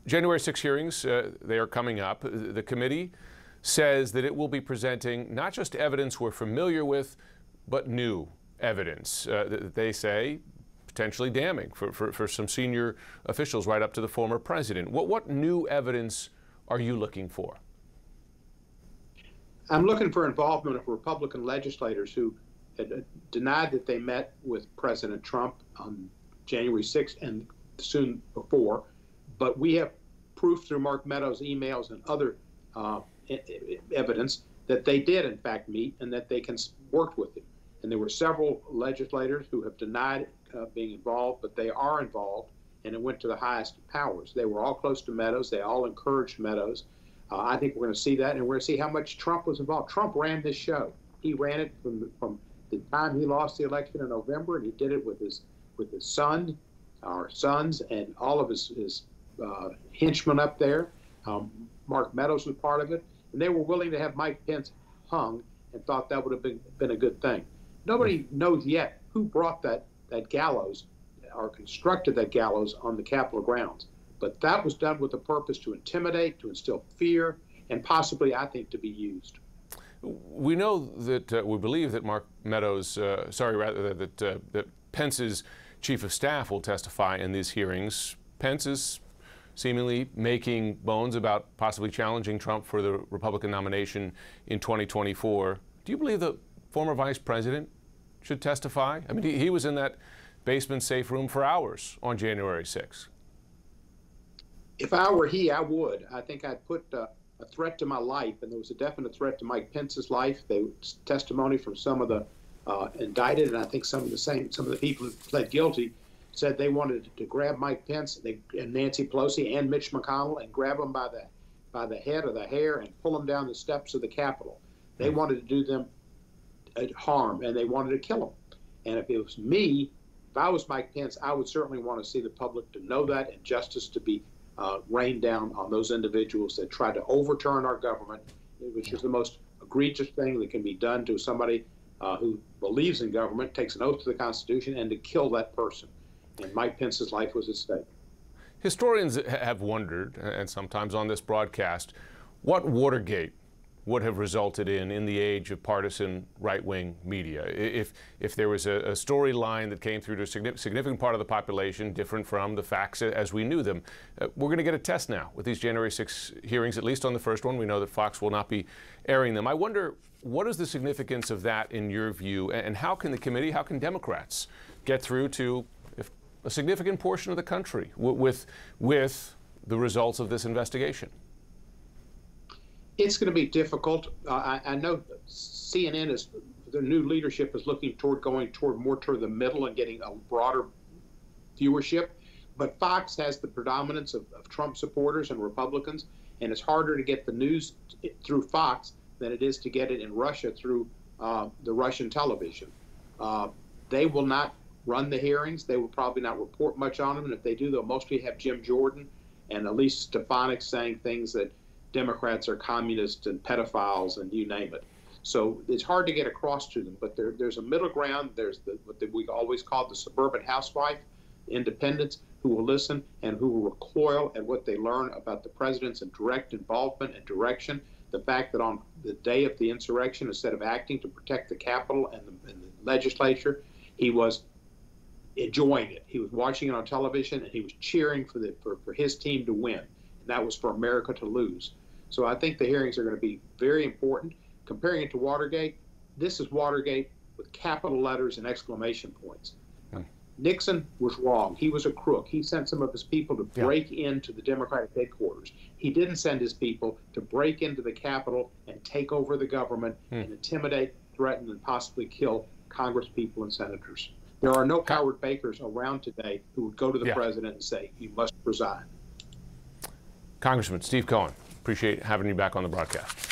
January 6 hearings, they are coming up. The committee says that it will be presenting not just evidence we're familiar with, but new evidence that they say potentially damning for some senior officials right up to the former president. What new evidence are you looking for? I'm looking for involvement of Republican legislators who had denied that they met with President Trump on January 6th and soon before, but we have proof through Mark Meadows' emails and other evidence that they did in fact meet and that they worked with him. And there were several legislators who have denied being involved, but they are involved, and it went to the highest powers. They were all close to Meadows. They all encouraged Meadows. I think we're going to see that, and we're going to see how much Trump was involved. Trump ran this show. He ran it from the time he lost the election in November, and he did it with his son, our sons, and all of his henchmen up there. Mark Meadows was part of it, and they were willing to have Mike Pence hung and thought that would have been a good thing. Nobody knows yet who brought that gallows or constructed that gallows on the Capitol grounds. But that was done with the purpose to intimidate, to instill fear, and possibly, I think, to be used. We know that we believe that Mark Meadows, that Pence's chief of staff will testify in these hearings. Pence is seemingly making bones about possibly challenging Trump for the Republican nomination in 2024. Do you believe the former vice president should testify? I mean, he was in that basement safe room for hours on January 6th. If I were he, I would. I think I'd put a threat to my life, and there was a definite threat to Mike Pence's life. There was testimony from some of the indicted, and I think some of the people who pled guilty said they wanted to grab Mike Pence and Nancy Pelosi and Mitch McConnell and grab them by the head or the hair and pull them down the steps of the Capitol. They wanted to do them harm, and they wanted to kill them. And if it was me, if I was Mike Pence, I would certainly want to see the public to know that and justice to be rained down on those individuals that tried to overturn our government, which is the most egregious thing that can be done to somebody who believes in government, takes an oath to the Constitution, and to kill that person. And Mike Pence's life was at stake. Historians have wondered, and sometimes on this broadcast, what Watergate would have resulted in the age of partisan right-wing media. If there was a storyline that came through to a significant part of the population different from the facts as we knew them. We're going to get a test now with these January 6 hearings, at least on the first one. We know that Fox will not be airing them. I wonder, what is the significance of that in your view, and how can the committee, how can Democrats get through to a significant portion of the country with the results of this investigation? It's going to be difficult. I know CNN the new leadership is looking going more toward the middle and getting a broader viewership. But Fox has the predominance of Trump supporters and Republicans, and it's harder to get the news through Fox than it is to get it in Russia through the Russian television. They will not run the hearings. They will probably not report much on them, and if they do, they'll mostly have Jim Jordan and Elise Stefanik saying things that Democrats are communists and pedophiles and you name it. So it's hard to get across to them, but there's a middle ground. There's what we always call the suburban housewife, independents, who will listen and who will recoil at what they learn about the president's direct involvement and direction. The fact that on the day of the insurrection, instead of acting to protect the Capitol and the legislature, he was enjoying it. He was watching it on television, and he was cheering for his team to win. And that was for America to lose. So I think the hearings are going to be very important. Comparing it to Watergate, this is Watergate with capital letters and exclamation points. Nixon was wrong. He was a crook. He sent some of his people to break into the Democratic headquarters. He didn't send his people to break into the Capitol and take over the government and intimidate, threaten, and possibly kill Congress people and senators. There are no Howard Bakers around today who would go to the president and say, you must resign. Congressman Steve Cohen, appreciate having you back on the broadcast.